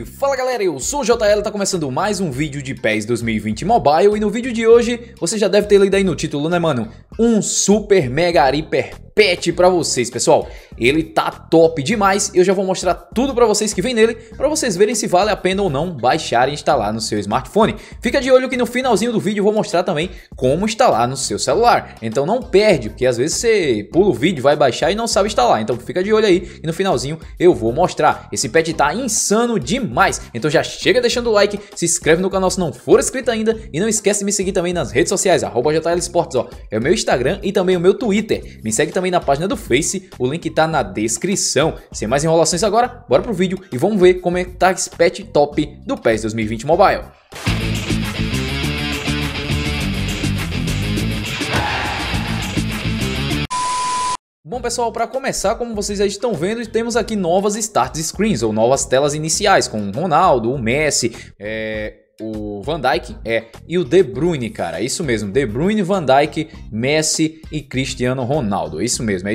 Fala galera, eu sou o JL, tá começando mais um vídeo de PES 2020 Mobile. E no vídeo de hoje, você já deve ter lido aí no título, né mano? Um super mega hiper patch pra vocês, pessoal. Ele tá top demais, eu já vou mostrar tudo pra vocês que vem nele, pra vocês verem se vale a pena ou não baixar e instalar no seu smartphone. Fica de olho que no finalzinho do vídeo eu vou mostrar também como instalar no seu celular. Então não perde, porque às vezes você pula o vídeo, vai baixar e não sabe instalar. Então fica de olho aí e no finalzinho eu vou mostrar. Esse patch tá insano demais, então já chega deixando o like, se inscreve no canal se não for inscrito ainda e não esquece de me seguir também nas redes sociais, @JLSports, ó, é o meu Instagram e também o meu Twitter. Me segue também na página do Face, o link tá na descrição. Sem mais enrolações agora, bora pro vídeo e vamos ver como é que tá esse patch top do PES 2020 Mobile. Bom pessoal, para começar, como vocês já estão vendo, temos aqui novas start screens ou novas telas iniciais com o Ronaldo, o Messi, o Van Dijk e o De Bruyne, cara, é isso mesmo, De Bruyne, Van Dijk, Messi e Cristiano Ronaldo, é isso mesmo,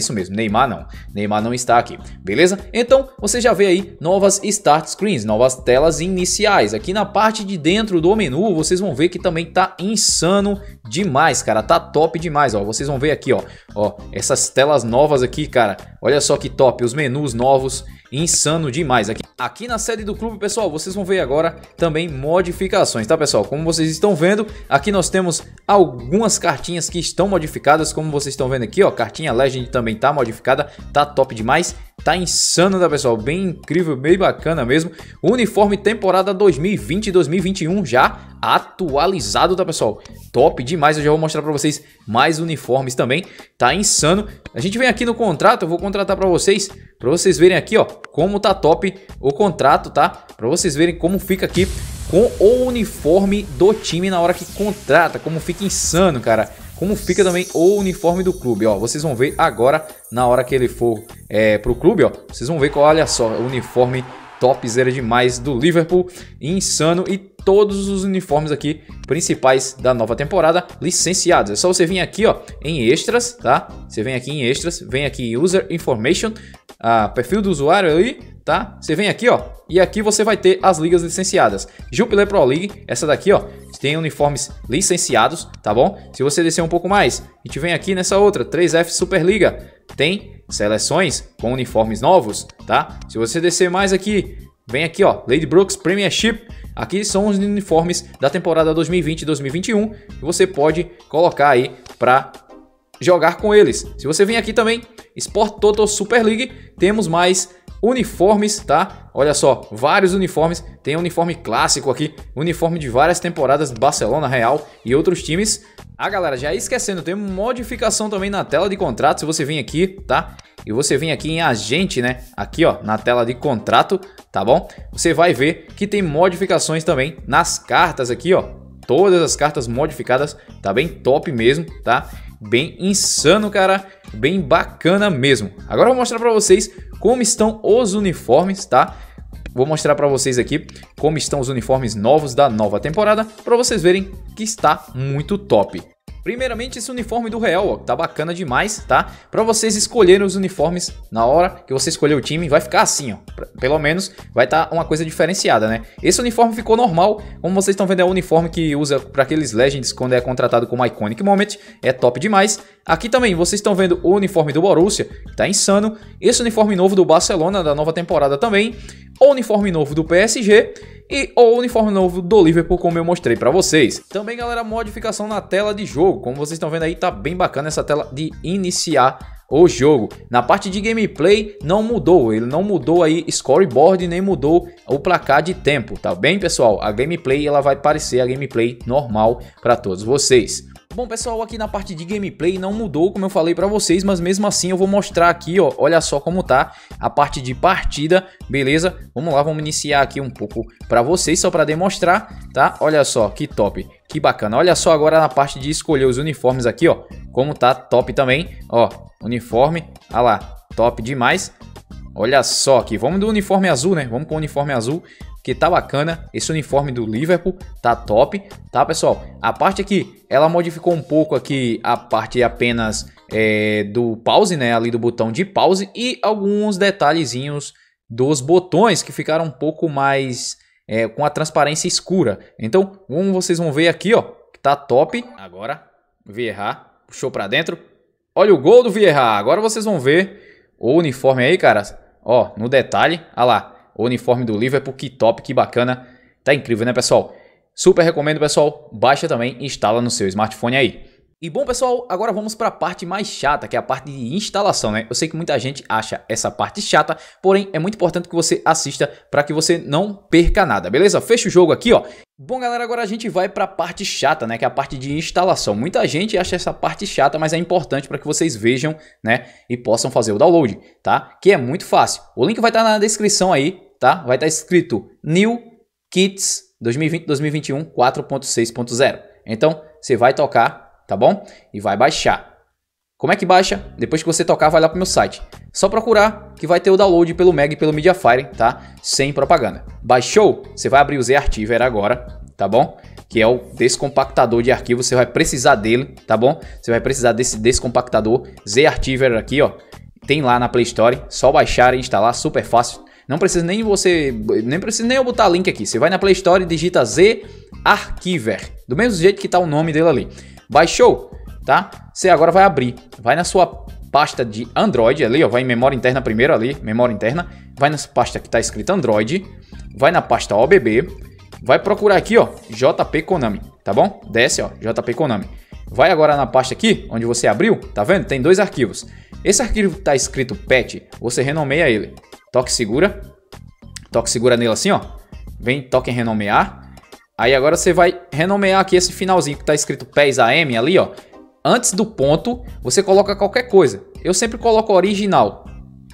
Neymar não está aqui, beleza? Então você já vê aí novas start screens, novas telas iniciais. Aqui na parte de dentro do menu vocês vão ver que também tá insano demais, cara, tá top demais, ó, vocês vão ver aqui, ó, essas telas novas aqui, cara, olha só que top, os menus novos, insano demais. Aqui na sede do clube, pessoal, vocês vão ver agora também modificações, tá pessoal? Como vocês estão vendo, aqui nós temos algumas cartinhas que estão modificadas, como vocês estão vendo aqui, ó, cartinha Legend também tá modificada, tá top demais, tá insano, tá pessoal? Bem incrível, bem bacana mesmo. O uniforme temporada 2020 e 2021 já atualizado, tá pessoal? Top demais, eu já vou mostrar pra vocês mais uniformes também, tá insano. A gente vem aqui no contrato, eu vou contratar pra vocês verem aqui, ó, como tá top o contrato, tá? Pra vocês verem como fica aqui com o uniforme do time na hora que contrata, como fica insano, cara. Como fica também o uniforme do clube, ó. Vocês vão ver agora, na hora que ele for pro clube, ó. Vocês vão ver que, olha só, o uniforme topzera demais do Liverpool, insano. E todos os uniformes aqui principais da nova temporada licenciados. É só você vir aqui, ó, em extras, tá? Você vem aqui em extras, vem aqui em User Information, perfil do usuário aí, tá? Você vem aqui, ó, e aqui você vai ter as ligas licenciadas. Jupiler Pro League, essa daqui, ó, tem uniformes licenciados, tá bom? Se você descer um pouco mais, a gente vem aqui nessa outra, 3F Superliga, tem seleções com uniformes novos, tá? Se você descer mais aqui, vem aqui, ó, Lady Brooks Premiership. Aqui são os uniformes da temporada 2020 e 2021 que você pode colocar aí para jogar com eles. Se você vem aqui também, Sport Total Super League, temos mais uniformes, tá? Olha só, vários uniformes. Tem uniforme clássico aqui, uniforme de várias temporadas, Barcelona, Real e outros times. Galera, já esquecendo, tem modificação também na tela de contrato. Se você vir aqui, tá? E você vem aqui em agente, né? Aqui, ó, na tela de contrato, tá bom? Você vai ver que tem modificações também nas cartas aqui, ó. Todas as cartas modificadas, tá bem top mesmo, tá? Bem insano, cara, bem bacana mesmo. Agora eu vou mostrar pra vocês como estão os uniformes, tá? Vou mostrar pra vocês aqui como estão os uniformes novos da nova temporada, pra vocês verem que está muito top. Primeiramente, esse uniforme do Real, ó, tá bacana demais, tá? Pra vocês escolherem os uniformes na hora que você escolher o time, vai ficar assim, ó. Pelo menos vai estar uma coisa diferenciada, né? Esse uniforme ficou normal, como vocês estão vendo, é o uniforme que usa para aqueles Legends quando é contratado como Iconic Moment, é top demais. Aqui também vocês estão vendo o uniforme do Borussia, que tá insano. Esse uniforme novo do Barcelona, da nova temporada também. O uniforme novo do PSG e o uniforme novo do Liverpool, como eu mostrei pra vocês. Também, galera, modificação na tela de jogo. Como vocês estão vendo aí, tá bem bacana essa tela de iniciar o jogo. Na parte de gameplay não mudou, ele não mudou aí scoreboard, nem mudou o placar de tempo, tá bem, pessoal? A gameplay, ela vai parecer a gameplay normal para todos vocês. Bom, pessoal, aqui na parte de gameplay não mudou, como eu falei pra vocês, mas mesmo assim eu vou mostrar aqui, ó, olha só como tá a parte de partida, beleza? Vamos lá, vamos iniciar aqui um pouco pra vocês, só pra demonstrar, tá? Olha só, que top, que bacana. Olha só agora na parte de escolher os uniformes aqui, ó, como tá top também, ó, uniforme, olha lá, top demais. Olha só aqui, vamos do uniforme azul, né? Vamos com o uniforme azul, que tá bacana. Esse uniforme do Liverpool tá top, tá, pessoal? A parte aqui, ela modificou um pouco aqui a parte apenas do pause, né? Ali do botão de pause e alguns detalhezinhos dos botões que ficaram um pouco mais com a transparência escura. Então, como vocês vão ver aqui, ó, que tá top. Agora, Vieira puxou pra dentro. Olha o gol do Vieira. Agora vocês vão ver o uniforme aí, cara. Ó, no detalhe, olha lá, o uniforme do Liverpool, que top, que bacana. Tá incrível, né, pessoal? Super recomendo, pessoal. Baixa também e instala no seu smartphone aí. E bom, pessoal, agora vamos para a parte mais chata, que é a parte de instalação, né? Eu sei que muita gente acha essa parte chata, porém é muito importante que você assista para que você não perca nada, beleza? Fecha o jogo aqui, ó. Bom, galera, agora a gente vai para a parte chata, né? Que é a parte de instalação. Muita gente acha essa parte chata, mas é importante para que vocês vejam, né? E possam fazer o download, tá? Que é muito fácil. O link vai estar na descrição aí, tá? Vai estar escrito New Kits 2020-2021 4.6.0. Então, você vai tocar, tá bom? E vai baixar. Como é que baixa? Depois que você tocar, vai lá pro meu site. Só procurar que vai ter o download pelo Meg e pelo Mediafire, tá? Sem propaganda. Baixou? Você vai abrir o ZArchiver agora, tá bom? Que é o descompactador de arquivo. Você vai precisar dele, tá bom? Você vai precisar desse descompactador ZArchiver aqui, ó. Tem lá na Play Store. Só baixar e instalar, super fácil. Não precisa nem eu botar link aqui. Você vai na Play Store e digita ZArchiver. Do mesmo jeito que tá o nome dele ali. Baixou, tá? Você agora vai abrir. Vai na sua pasta de Android ali, ó. Vai em memória interna primeiro ali, memória interna. Vai nessa pasta que tá escrito Android. Vai na pasta OBB. Vai procurar aqui, ó, JP Konami, tá bom? Desce, ó, JP Konami. Vai agora na pasta aqui, onde você abriu, tá vendo? Tem dois arquivos. Esse arquivo que tá escrito PET, você renomeia ele. Toque segura nele assim, ó. Vem, toque em renomear. Aí agora você vai renomear aqui esse finalzinho que tá escrito PES AM ali, ó. Antes do ponto, você coloca qualquer coisa. Eu sempre coloco original,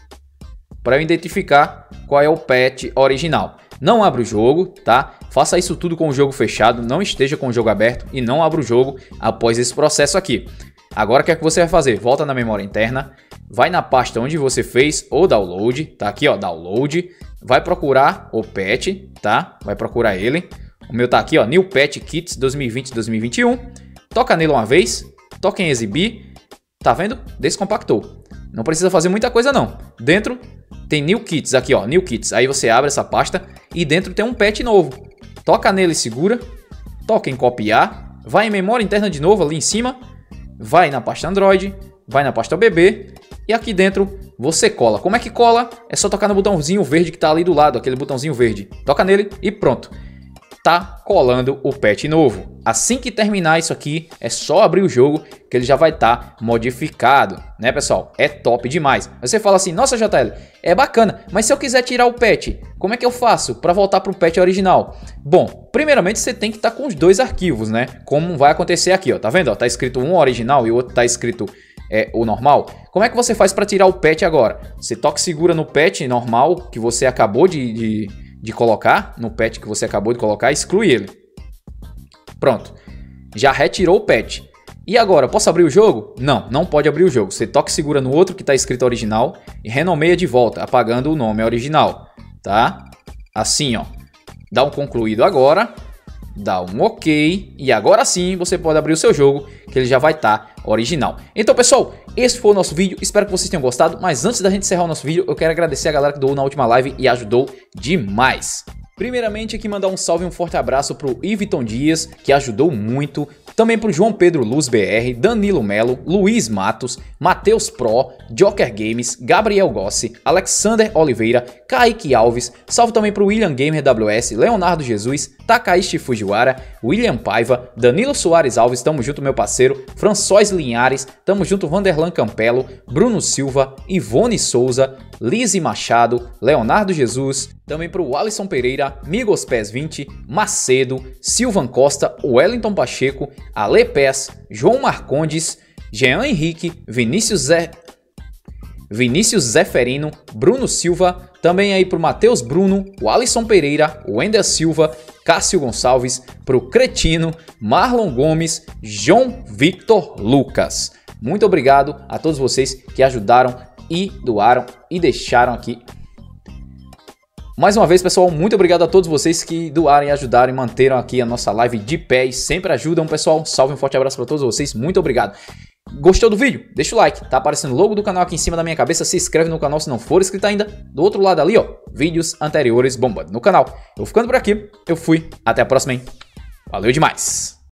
para eu identificar qual é o PET original. Não abra o jogo, tá? Faça isso tudo com o jogo fechado, não esteja com o jogo aberto e não abra o jogo após esse processo aqui. Agora o que é que você vai fazer? Volta na memória interna, vai na pasta onde você fez o download, tá aqui, ó, download. Vai procurar o PET, tá? Vai procurar ele. O meu tá aqui, ó, New PET Kits 2020-2021. Toca nele uma vez, toca em exibir. Tá vendo? Descompactou. Não precisa fazer muita coisa não. Dentro tem New Kits aqui, ó, New Kits. Aí você abre essa pasta e dentro tem um PET novo. Toca nele, segura. Toca em copiar. Vai em memória interna de novo ali em cima. Vai na pasta Android. Vai na pasta OBB. E aqui dentro você cola. Como é que cola? É só tocar no botãozinho verde que tá ali do lado. Aquele botãozinho verde. Toca nele e pronto. Tá colando o PET novo. Assim que terminar isso aqui, é só abrir o jogo que ele já vai estar modificado, né, pessoal? É top demais. Você fala assim, nossa, JL, é bacana, mas se eu quiser tirar o PET, como é que eu faço para voltar para o PET original? Bom, primeiramente você tem que estar com os dois arquivos, né? Como vai acontecer aqui, ó, tá vendo? Ó, tá escrito um original e o outro tá escrito o normal. Como é que você faz para tirar o PET agora? Você toca e segura no PET normal que você acabou de colocar, no PET que você acabou de colocar, exclui ele. Pronto. Já retirou o PET. E agora, posso abrir o jogo? Não, não pode abrir o jogo. Você toca e segura no outro que está escrito original e renomeia de volta, apagando o nome original, tá? Assim, ó. Dá um concluído agora, dá um ok e agora sim você pode abrir o seu jogo que ele já vai estar original. Então, pessoal, esse foi o nosso vídeo. Espero que vocês tenham gostado, mas antes da gente encerrar o nosso vídeo, eu quero agradecer a galera que doou na última live e ajudou demais. Primeiramente, aqui mandar um salve e um forte abraço pro Iviton Dias, que ajudou muito. Também pro João Pedro Luz BR, Danilo Melo, Luiz Matos, Matheus Pro, Joker Games, Gabriel Gossi, Alexander Oliveira, Kaique Alves. Salve também pro William Gamer WS, Leonardo Jesus, Takaishi Fujiwara, William Paiva, Danilo Soares Alves, tamo junto meu parceiro, François Linhares, tamo junto Vanderlan Campelo, Bruno Silva, Ivone Souza, Lise Machado, Leonardo Jesus, também para o Alisson Pereira, Migos Pés 20, Macedo, Silvan Costa, Wellington Pacheco, Ale Pés, João Marcondes, Jean Henrique, Vinícius Zeferino, Bruno Silva, também aí para o Matheus Bruno, o Alisson Pereira, o Wender Silva, Cássio Gonçalves, para o Cretino, Marlon Gomes, João Victor Lucas. Muito obrigado a todos vocês que ajudaram e doaram e deixaram aqui. Mais uma vez, pessoal, muito obrigado a todos vocês que doaram e ajudaram e manteram aqui a nossa live de pé e sempre ajudam, pessoal. Salve, um forte abraço para todos vocês, muito obrigado. Gostou do vídeo? Deixa o like, tá aparecendo o logo do canal aqui em cima da minha cabeça, se inscreve no canal se não for inscrito ainda. Do outro lado ali, ó, vídeos anteriores bombando no canal. Eu vou ficando por aqui, eu fui, até a próxima, hein? Valeu demais!